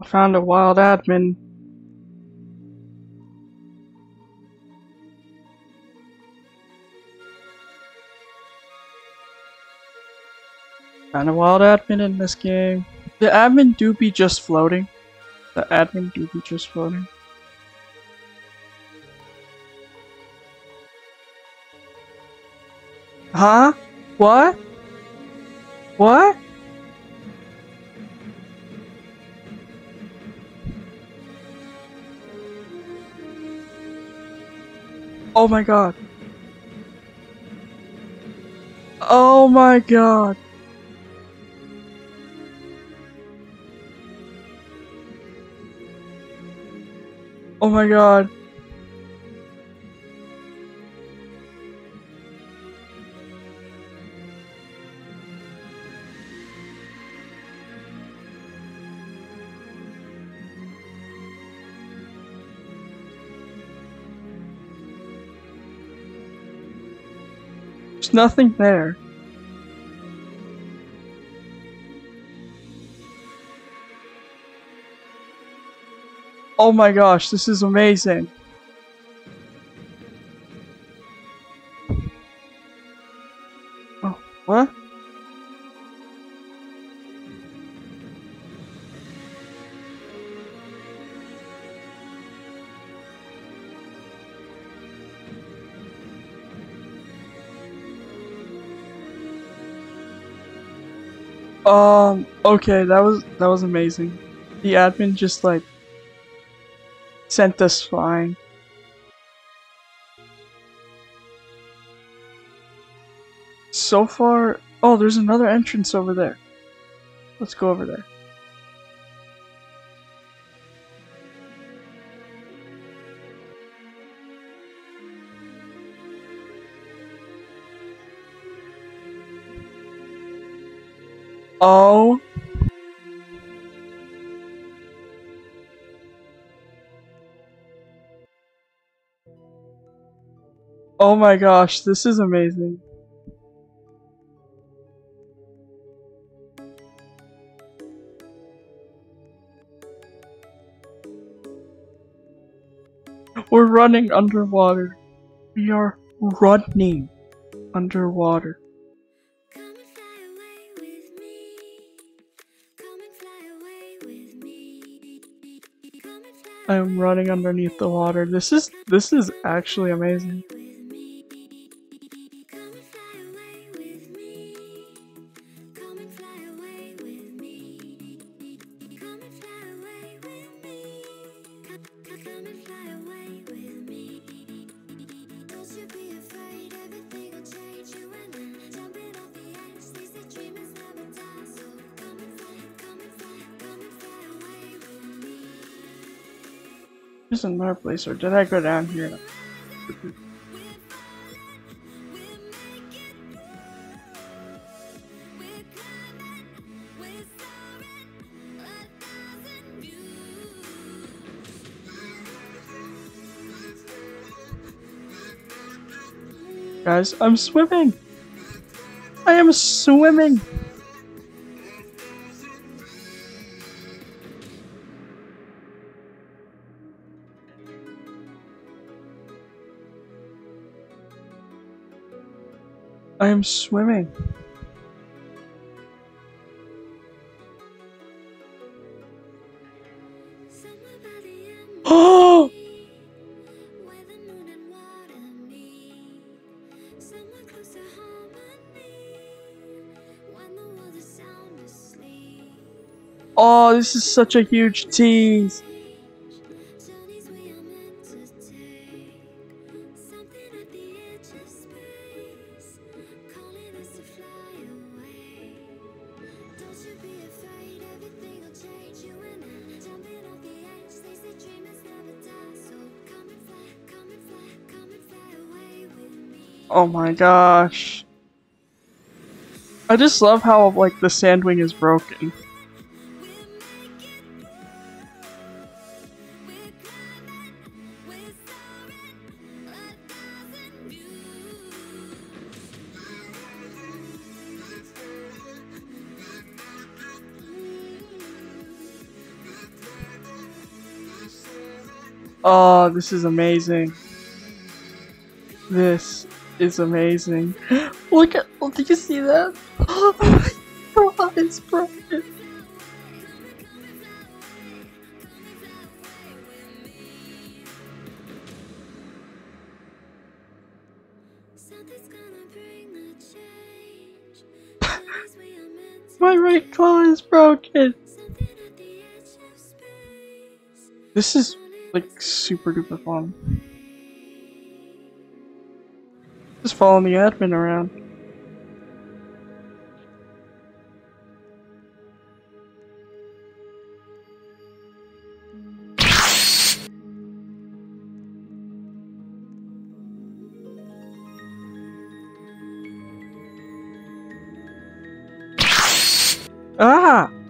I found a wild admin. Found a wild admin in this game. The admin do be just floating. The admin do be just floating. Huh? What? What? Oh my god. Oh my god. Oh my god. There's nothing there. Oh my gosh, this is amazing. Oh, what? Okay, that was amazing. The admin just like sent us flying. So far, oh, there's another entrance over there. Let's go over there. Oh. Oh my gosh, this is amazing. We're running underwater. We are running underwater. I am running underneath the water. This is actually amazing. There's another place, or did I go down here? Guys, I'm swimming! I am swimming! I am swimming. Oh! Oh, this is such a huge tease. Oh my gosh. I just love how, like, the sandwing is broken. Oh, this is amazing. This is amazing. Look at, oh, did you see that? Oh my god, it's broken. My right claw is broken. This is like super duper fun. Just following the admin around. Ah!